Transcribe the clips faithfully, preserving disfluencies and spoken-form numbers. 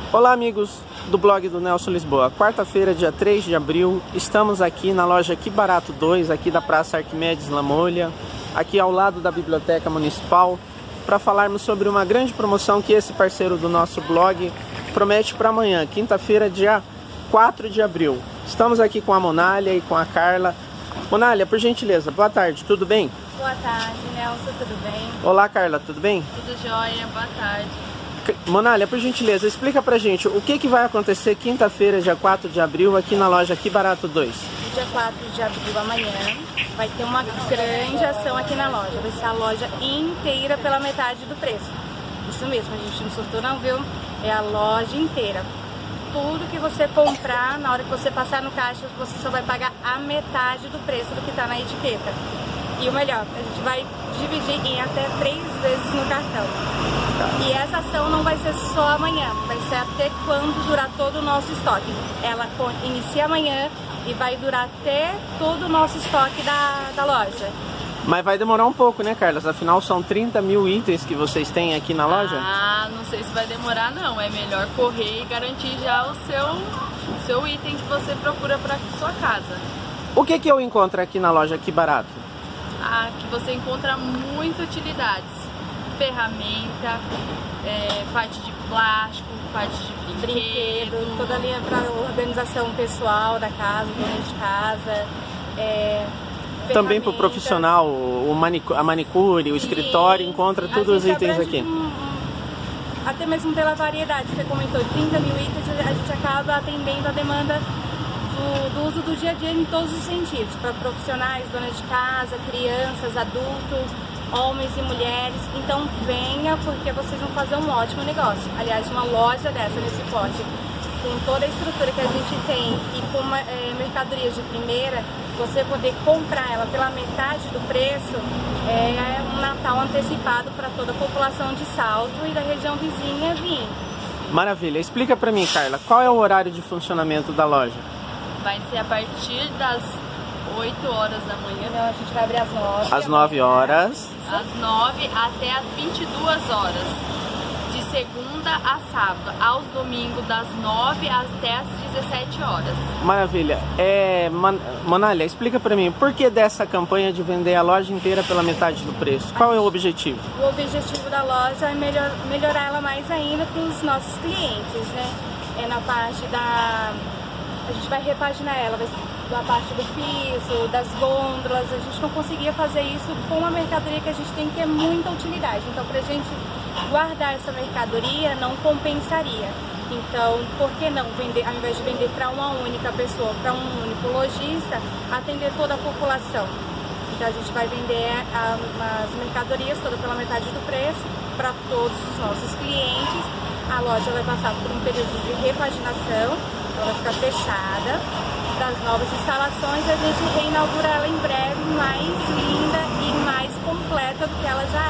Olá amigos do blog do Nelson Lisboa, quarta-feira, dia três de abril, estamos aqui na loja Que Barato dois, aqui da Praça Arquimedes La Molha, aqui ao lado da Biblioteca Municipal, para falarmos sobre uma grande promoção que esse parceiro do nosso blog promete para amanhã, quinta-feira, dia quatro de abril. Estamos aqui com a Monália e com a Carla. Monália, por gentileza, boa tarde, tudo bem? Boa tarde, Nelson, tudo bem? Olá, Carla, tudo bem? Tudo jóia, boa tarde. Monália, por gentileza, explica pra gente o que, que vai acontecer quinta-feira, dia quatro de abril, aqui na loja Que Barato dois. Dia quatro de abril, amanhã, vai ter uma grande ação aqui na loja. Vai ser a loja inteira pela metade do preço. Isso mesmo, a gente não surtou não, viu? É a loja inteira. Tudo que você comprar, na hora que você passar no caixa, você só vai pagar a metade do preço do que tá na etiqueta. E o melhor, a gente vai dividir em até três vezes no cartão. E essa ação não vai ser só amanhã, vai ser até quando durar todo o nosso estoque. Ela inicia amanhã e vai durar até todo o nosso estoque da, da loja. Mas vai demorar um pouco, né, Carla? Afinal, são trinta mil itens que vocês têm aqui na loja? Ah, não sei se vai demorar não. É melhor correr e garantir já o seu, o seu item que você procura para sua casa. O que, que eu encontro aqui na loja Que Barato? Ah, que você encontra muitas utilidades. Ferramenta, é, parte de plástico, parte de brinquedo, brinquedo, toda a linha para organização pessoal da casa, dona de casa. É, Também para o profissional, o manicu a manicure, o escritório, sim, encontra todos os itens aqui. Um, até mesmo pela variedade, você comentou trinta mil itens, a gente acaba atendendo a demanda do, do uso do dia a dia em todos os sentidos, para profissionais, donas de casa, crianças, adultos, homens e mulheres. Então venha, porque vocês vão fazer um ótimo negócio. Aliás, uma loja dessa nesse porte, com toda a estrutura que a gente tem e com uma, é, mercadorias de primeira, você poder comprar ela pela metade do preço, é um Natal antecipado para toda a população de Salto e da região vizinha vir. Maravilha. Explica para mim, Carla, qual é o horário de funcionamento da loja? Vai ser a partir das oito horas da manhã. Não, a gente vai abrir às nove. Às nove horas. Às nove até às vinte e duas horas. De segunda a sábado. Aos domingos, das nove até às dezessete horas. Maravilha. É, Man Monália, explica pra mim, por que dessa campanha de vender a loja inteira pela metade do preço? Qual é o objetivo? O objetivo da loja é melhor, melhorar ela mais ainda para os nossos clientes, né? É na parte da... A gente vai repaginar ela, vai da parte do piso, das gôndolas. A gente não conseguia fazer isso com uma mercadoria que a gente tem que ter muita utilidade. Então, para a gente guardar essa mercadoria, não compensaria. Então, por que não vender, ao invés de vender para uma única pessoa, para um único lojista, atender toda a população? Então, a gente vai vender a, as mercadorias toda pela metade do preço para todos os nossos clientes. A loja vai passar por um período de repaginação, ela vai ficar fechada. Das novas instalações, a gente reinaugura ela em breve, mais linda e mais completa do que ela já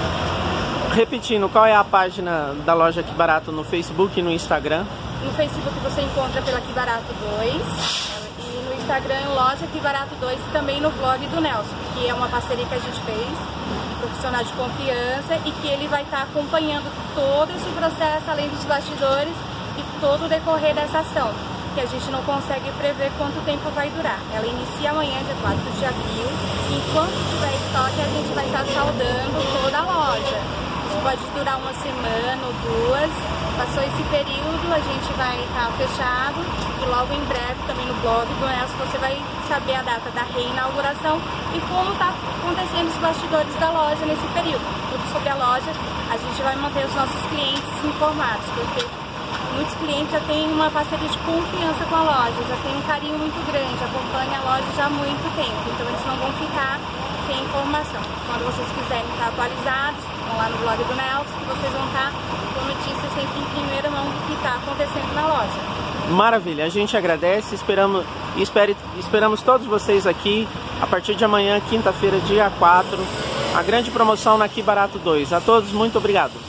é. Repetindo, qual é a página da loja Que Barato no Facebook e no Instagram? No Facebook você encontra pela Que Barato dois e no Instagram loja Que Barato dois e também no blog do Nelson, que é uma parceria que a gente fez, profissional de confiança, e que ele vai estar acompanhando todo esse processo, além dos bastidores e todo o decorrer dessa ação, que a gente não consegue prever quanto tempo vai durar. Ela inicia amanhã, dia quatro de abril, e enquanto tiver estoque, a gente vai estar saudando toda a loja. Isso pode durar uma semana ou duas. Passou esse período, a gente vai estar fechado, e logo em breve, também no blog do Nelson, você vai saber a data da reinauguração e como está acontecendo os bastidores da loja nesse período. Tudo sobre a loja, a gente vai manter os nossos clientes informados, porque muitos clientes já têm uma parceria de confiança com a loja, já tem um carinho muito grande, acompanham a loja já há muito tempo, então eles não vão ficar sem informação. Quando vocês quiserem estar atualizados, vão lá no blog do Nelson, que vocês vão estar com notícias sempre em primeira mão do que está acontecendo na loja. Maravilha, a gente agradece, esperamos, espere, esperamos todos vocês aqui a partir de amanhã, quinta-feira, dia quatro, a grande promoção na Que Barato dois. A todos, muito obrigado.